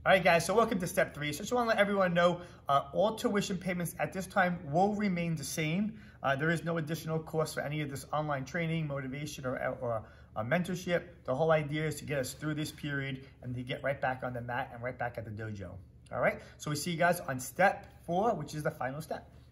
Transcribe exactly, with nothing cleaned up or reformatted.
All right, guys, so welcome to step three. So just want to let everyone know uh, all tuition payments at this time will remain the same. Uh, there is no additional cost for any of this online training, motivation, or, or uh, mentorship. The whole idea is to get us through this period and to get right back on the mat and right back at the dojo. All right, so we see you guys on step four, which is the final step.